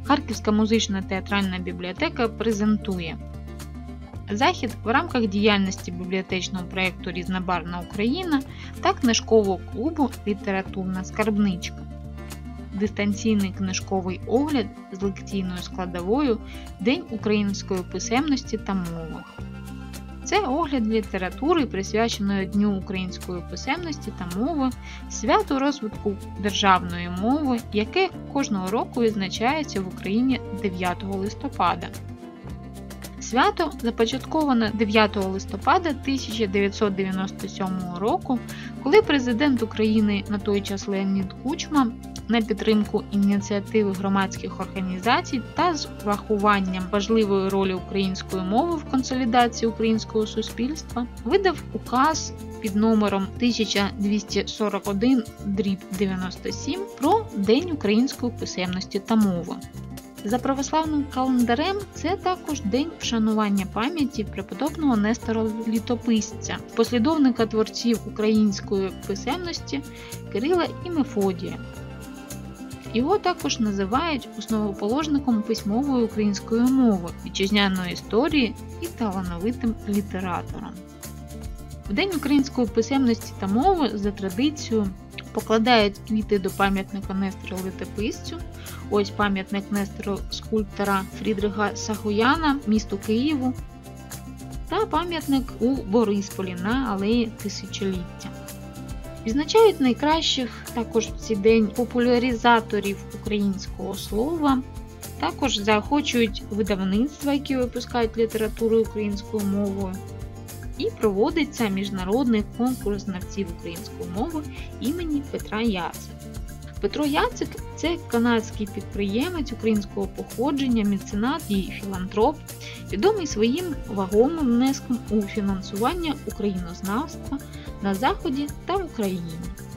Харківська музична театральна бібліотека презентує захід в рамках діяльності бібліотечного проєкту «Різнобарвна Україна» та книжкового клубу «Літературна скарбничка». Дистанційний книжковий огляд з лекційною складовою «День української писемності та мови». Це огляд літератури, присвяченої Дню української писемності та мови, святу розвитку державної мови, яке кожного року відзначається в Україні 9 листопада. Свято започатковано 9 листопада 1997 року, коли президент України на той час Леонід Кучма на підтримку ініціативи громадських організацій та з врахуванням важливої ролі української мови в консолідації українського суспільства видав указ під номером 1241/97 про День української писемності та мови. За православним календарем це також день вшанування пам'яті преподобного Нестора Літописця, послідовника творців української писемності Кирила і Мефодія. Його також називають основоположником письмової української мови, вітчизняної історії і талановитим літератором. В День української писемності та мови за традицією покладають квіти до пам'ятника Нестору Літописцю. Ось пам'ятник Нестору скульптора Фрідриха Сагояна місту Києву та пам'ятник у Борисполі на Алеї Тисячоліття. Відзначають найкращих також в цей день популяризаторів українського слова, також заохочують видавництва, які випускають літературу українською мовою. І проводиться міжнародний конкурс знавців української мови імені Петра Яцика. Петро Яцик – це канадський підприємець українського походження, меценат і філантроп, відомий своїм вагомим внеском у фінансування українознавства на Заході та в Україні.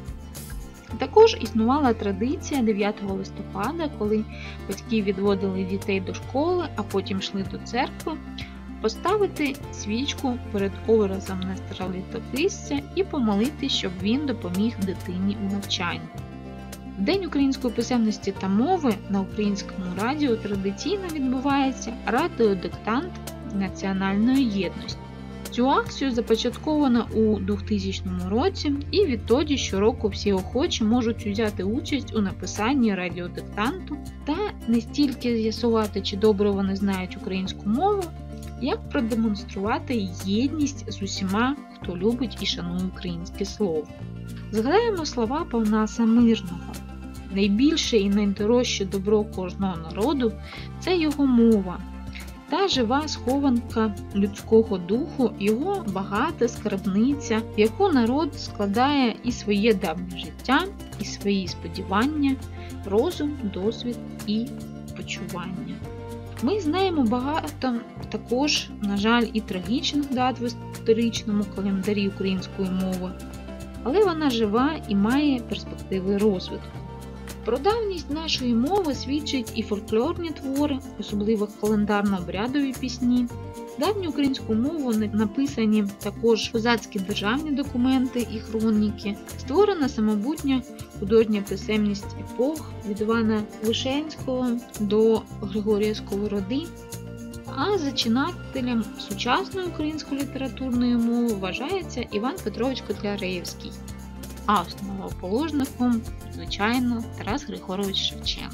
Також існувала традиція 9 листопада, коли батьки відводили дітей до школи, а потім йшли до церкви, поставити свічку перед образом Нестора Літописця і помолити, щоб він допоміг дитині у навчанні. В День української писемності та мови на Українському радіо традиційно відбувається радіодиктант національної єдності. Цю акцію започатковано у 2000 році, і відтоді щороку всі охочі можуть взяти участь у написанні радіодиктанту та не стільки з'ясувати, чи добре вони знають українську мову, як продемонструвати єдність з усіма, хто любить і шанує українське слово. Згадаємо слова Панаса Мирного. Найбільше і найдорожче добро кожного народу – це його мова. Та жива схованка людського духу, його багата скарбниця, в яку народ складає і своє давнє життя, і свої сподівання, розум, досвід і почування. Ми знаємо багато також, на жаль, і трагічних дат в історичному календарі української мови, але вона жива і має перспективи розвитку. Про давність нашої мови свідчать і фольклорні твори, особливо календарно-обрядові пісні. Давню українську мову написані також козацькі державні документи і хроніки. Створена самобутня художня писемність епох від Івана Вишенського до Григорія Сковороди. А зачинателем сучасної української літературної мови вважається Іван Петрович Котляревський, а основоположником, звичайно, Тарас Григорович Шевченко.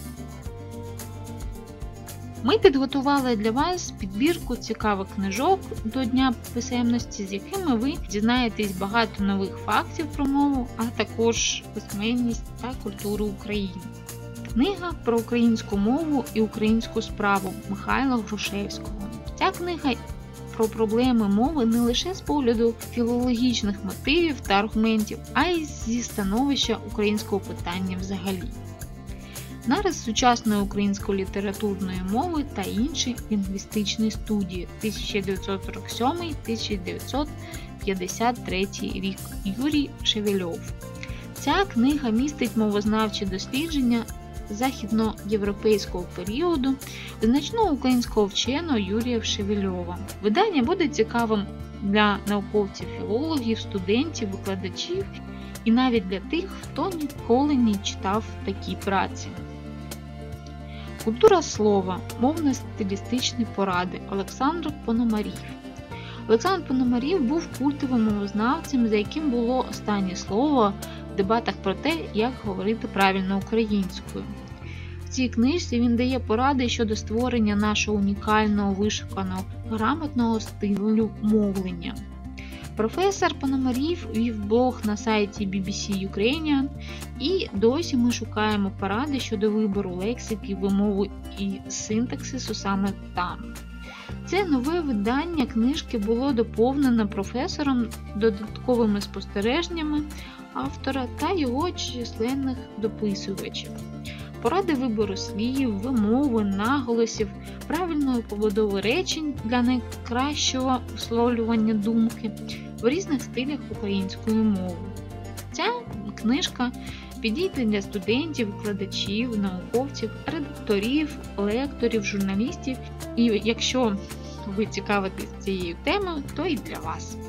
Ми підготували для вас підбірку цікавих книжок до Дня писемності, з якими ви дізнаєтесь багато нових фактів про мову, а також письменність та культуру України. Книга про українську мову і українську справу Михайла Грушевського. Ця книга про проблеми мови не лише з погляду філологічних мотивів та аргументів, а й зі становища українського питання взагалі. Нарис сучасної української літературної мови та інші лінгвістичні студії 1947-1953 рік. Юрій Шевельов. Ця книга містить мовознавчі дослідження західноєвропейського періоду значного українського вченого Юрія Шевельова. Видання буде цікавим для науковців, філологів, студентів, викладачів і навіть для тих, хто ніколи не читав такі праці. Культура слова. Мовно-стилістичні поради. Олександр Пономарів. Олександр Пономарів був культовим мовознавцем, за яким було останнє слово в дебатах про те, як говорити правильно українською. В цій книжці він дає поради щодо створення нашого унікального, вишуканого, грамотного стилю мовлення. Професор Пономарів вів блог на сайті BBC Ukrainian, і досі ми шукаємо поради щодо вибору лексики, вимови і синтаксису саме там. Це нове видання книжки було доповнено професором додатковими спостереженнями автора та його численних дописувачів. Поради вибору слів, вимови, наголосів, правильної побудови речень для найкращого висловлювання думки в різних стилях української мови. Ця книжка підійде для студентів, викладачів, науковців, редакторів, лекторів, журналістів і якщо ви цікавитесь цією темою, то і для вас.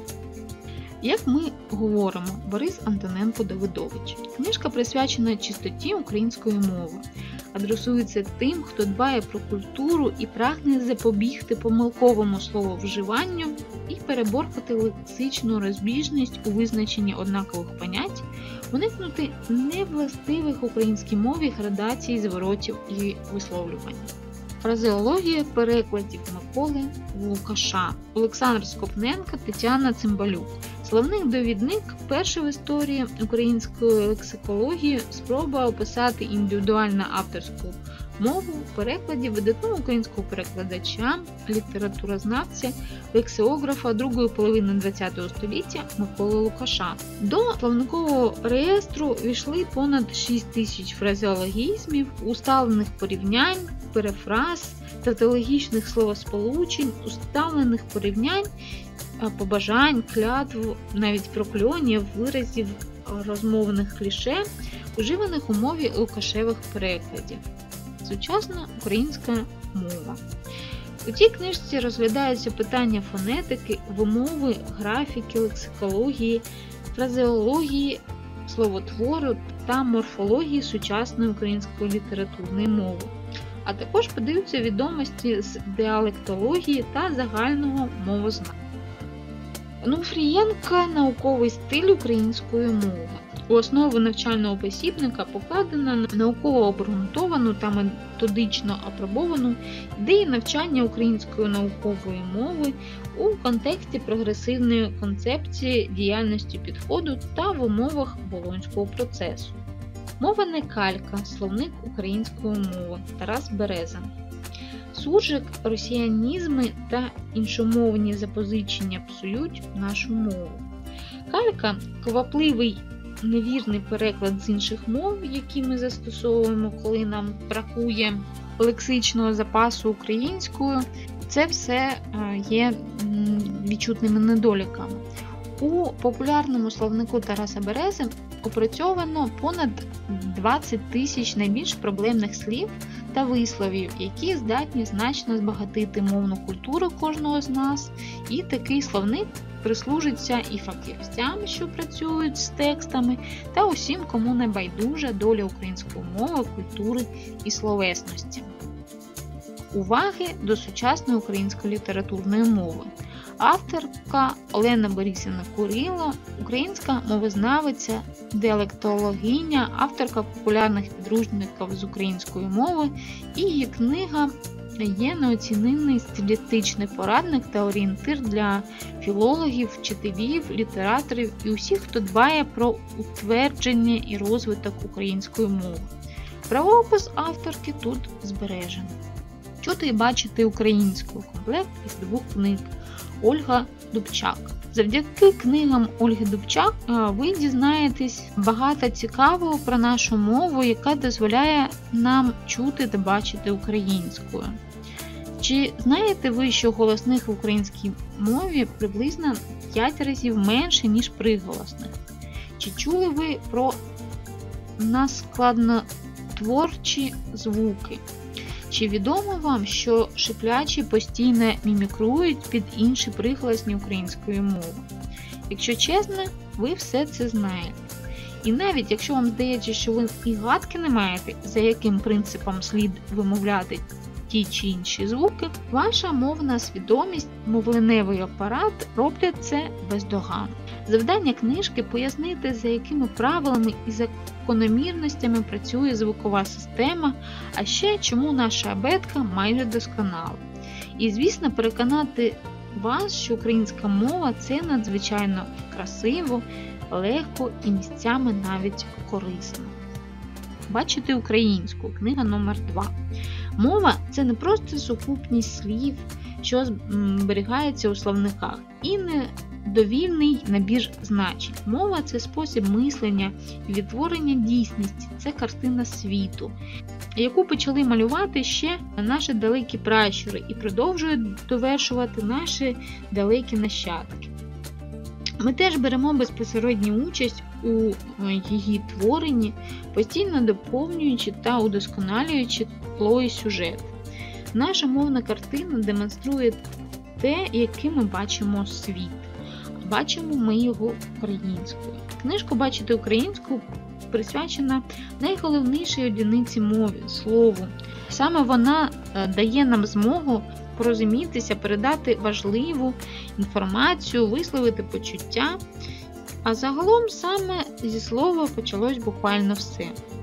Як ми говоримо, Борис Антоненко-Давидович. Книжка присвячена чистоті української мови. Адресується тим, хто дбає про культуру і прагне запобігти помилковому слововживанню і переборкати лексичну розбіжність у визначенні однакових понять, уникнути невластивих українській мові градацій, зворотів і висловлювань. Фразеологія перекладів Миколи Лукаша. Олександр Скопненко, Тетяна Цимбалюк. Словник-довідник перший в історії української лексикології, спроба описати індивідуальну авторську мову в перекладі видатного українського перекладача, літературознавця, лексеографа другої половини ХХ століття Миколи Лукаша. До словникового реєстру війшли понад 6 тисяч фразеологізмів, усталених порівнянь, перефраз, тавтологічних словосполучень, усталених порівнянь, побажань, клятв, навіть прокльонів, виразів, розмовних кліше, уживаних у мові Лукашевих перекладів. Сучасна українська мова. У цій книжці розглядаються питання фонетики, вимови, графіки, лексикології, фразеології, словотвору та морфології сучасної української літературної мови. А також подаються відомості з діалектології та загального мовознавства. Онуфрієнка – науковий стиль української мови. У основу навчального посібника покладено науково обґрунтовану та методично апробовану ідею навчання української наукової мови у контексті прогресивної концепції діяльності підходу та в умовах Болонського процесу. Мова не калька. Словник української мови. Тарас Береза. Суржик, росіянізми та іншомовні запозичення псують нашу мову. Калька – квапливий невірний переклад з інших мов, які ми застосовуємо, коли нам бракує лексичного запасу українською. Це все є відчутними недоліками. У популярному словнику Тараса Берези опрацьовано понад 20 тисяч найбільш проблемних слів та висловів, які здатні значно збагатити мовну культуру кожного з нас, і такий словник прислужиться і фахівцям, що працюють з текстами, та усім, кому не байдужа доля української мови, культури і словесності. Уваги до сучасної української літературної мови. Авторка Олена Борисівна Курило, українська мовознавиця, діалектологиня, авторка популярних підручників з української мови, і її книга є неоцінений стилістичний порадник та орієнтир для філологів, вчителів, літераторів і усіх, хто дбає про утвердження і розвиток української мови. Правопис авторки тут збережений. Чути і бачити українську. Комплект із 2 книг. Ольга Дубчак. Завдяки книгам Ольги Дубчак ви дізнаєтесь багато цікавого про нашу мову, яка дозволяє нам чути та бачити українською. Чи знаєте ви, що голосних в українській мові приблизно 5 разів менше, ніж приголосних? Чи чули ви про наскладнотворчі звуки? Чи відомо вам, що шиплячі постійно мімікрують під інші приголосні української мови? Якщо чесно, ви все це знаєте. І навіть якщо вам здається, що ви і гадки не маєте, за яким принципом слід вимовляти ті чи інші звуки, ваша мовна свідомість, мовленевий апарат роблять це бездоганно. Завдання книжки – пояснити, за якими правилами і закономірностями працює звукова система, а ще чому наша абетка майже досконала. І, звісно, переконати вас, що українська мова – це надзвичайно красиво, легко і місцями навіть корисно. Бачити українську. Книга номер 2. Мова – це не просто сукупність слів, що зберігається у словниках, і не довільний набір значень. Мова – це спосіб мислення і відтворення дійсності, це картина світу, яку почали малювати ще наші далекі пращури і продовжують довершувати наші далекі нащадки. Ми теж беремо безпосередню участь у її творенні, постійно доповнюючи та удосконалюючи тло і сюжет. Наша мовна картина демонструє те, яким ми бачимо світ. Бачимо ми його українською. Книжка «Бачити українську» присвячена найголовнішій одиниці мові – слову. Саме вона дає нам змогу порозумітися, передати важливу інформацію, висловити почуття. А загалом саме зі слова почалось буквально все.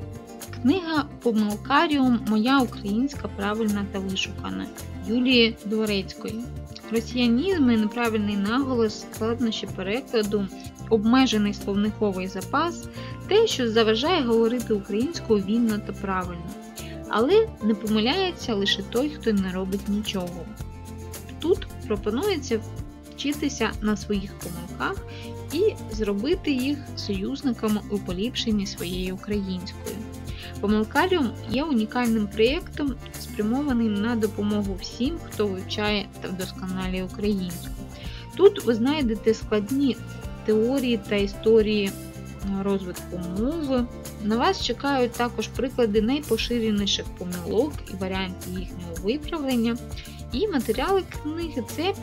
Книга «Помилкаріум. Моя українська правильна та вишукана» Юлії Дворецької. Росіянізми, неправильний наголос, складнощі перекладу, обмежений словниковий запас – те, що заважає говорити українською вільно та правильно. Але не помиляється лише той, хто не робить нічого. Тут пропонується вчитися на своїх помилках і зробити їх союзниками у поліпшенні своєї української. Помилкаріум є унікальним проєктом, спрямованим на допомогу всім, хто вивчає та вдосконалює українську. Тут ви знайдете складні теорії та історії розвитку мови. На вас чекають також приклади найпоширеніших помилок і варіантів їхнього виправлення. І матеріали книги – це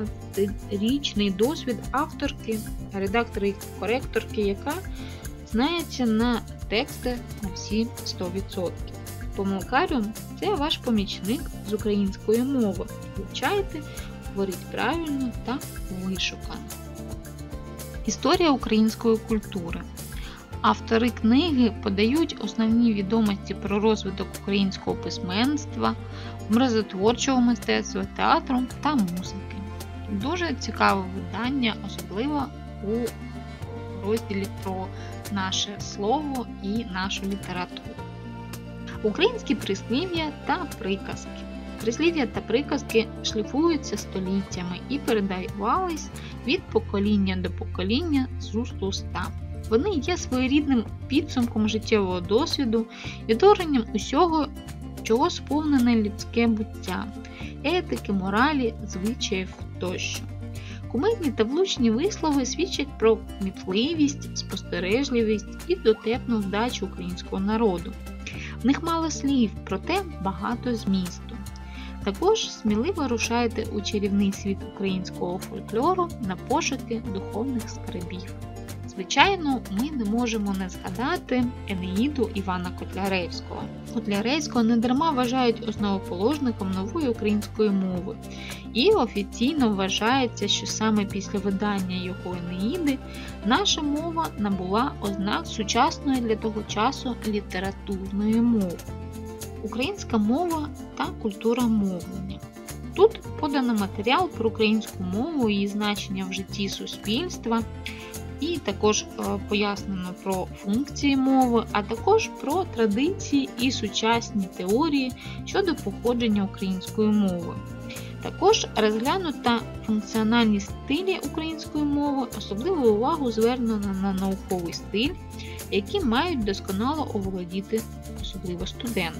15-річний досвід авторки, редактора і коректорки, яка знається на текстах на всі 100%. Помилкаріум – це ваш помічник з української мови. Вивчайте, говоріть правильно та вишукано. Історія української культури. Автори книги подають основні відомості про розвиток українського письменства, образотворчого мистецтва, театру та музики. Дуже цікаве видання, особливо у розділі про наше слово і нашу літературу. Українські прислів'я та приказки. Прислів'я та приказки шліфуються століттями і передавались від покоління до покоління з уст в уста. Вони є своєрідним підсумком життєвого досвіду, відтворенням усього, чого сповнене людське буття, етики, моралі, звичаїв тощо. Кумедні та влучні вислови свідчать про кмітливість, спостережливість і дотепну вдачу українського народу. В них мало слів, проте багато змісту. Також сміливо рушайте у чарівний світ українського фольклору на пошуки духовних скарбів. Звичайно, ми не можемо не згадати Енеїду Івана Котляревського. Котляревського недарма вважають основоположником нової української мови. І офіційно вважається, що саме після видання його Енеїди наша мова набула ознак сучасної для того часу літературної мови. Українська мова та культура мовлення. Тут подано матеріал про українську мову і її значення в житті суспільства, і також пояснено про функції мови, а також про традиції і сучасні теорії щодо походження української мови. Також розглянута функціональні стилі української мови, особливу увагу звернено на науковий стиль, які мають досконало оволодіти особливо студенти.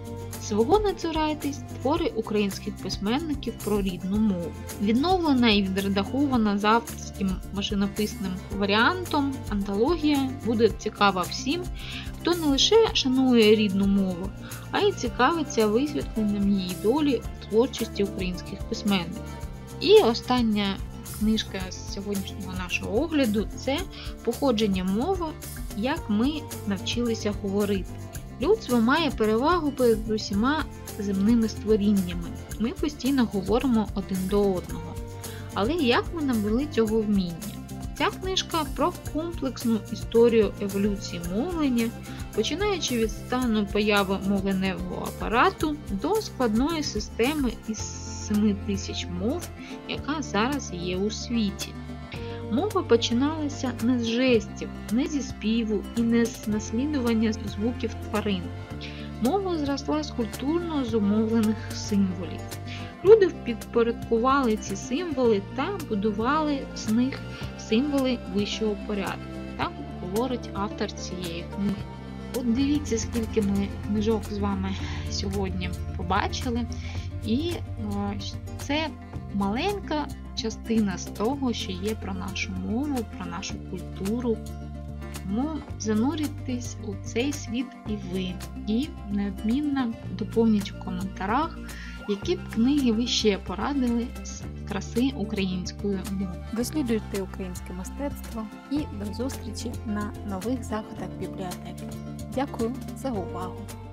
Свого не цурайтесь твори українських письменників про рідну мову. Відновлена і відредагована за авторським машинописним варіантом антологія буде цікава всім, хто не лише шанує рідну мову, а й цікавиться висвітленням її долі в творчості українських письменників. І остання книжка з сьогоднішнього нашого огляду – це «Походження мови» як ми навчилися говорити. Людство має перевагу перед усіма земними створіннями. Ми постійно говоримо один до одного. Але як ми набули цього вміння? Ця книжка про комплексну історію еволюції мовлення, починаючи від стану появи мовленневого апарату до складної системи із 7000 мов, яка зараз є у світі. Мова починалася не з жестів, не зі співу і не з наслідування звуків тварин. Мова зросла з культурно зумовлених символів. Люди підпорядкували ці символи та будували з них символи вищого порядку. Так говорить автор цієї книги. От дивіться, скільки ми книжок з вами сьогодні побачили. І це маленька частина з того, що є про нашу мову, про нашу культуру. Тому занурюйтесь у цей світ і ви. І неодмінно доповніть у коментарях, які б книги ви ще порадили з краси української мови. Досліджуйте українське мистецтво і до зустрічі на нових заходах бібліотеки. Дякую за увагу!